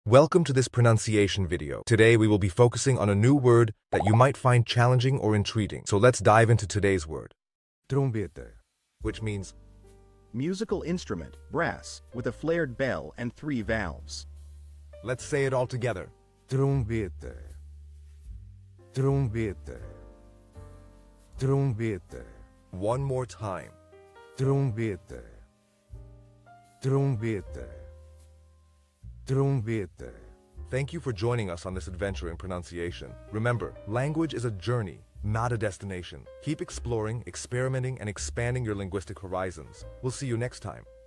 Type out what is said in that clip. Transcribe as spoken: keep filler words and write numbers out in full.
Welcome to this pronunciation video. Today we will be focusing on a new word that you might find challenging or intriguing. So let's dive into today's word. Trombeta. Which means Musical instrument, brass, with a flared bell and three valves. let's say it all together. Trombeta. Trombeta. Trombeta. One more time. Trombeta. Trombeta. Trombeta. Thank you for joining us on this adventure in pronunciation. Remember, language is a journey, not a destination. Keep exploring, experimenting, and expanding your linguistic horizons. We'll see you next time.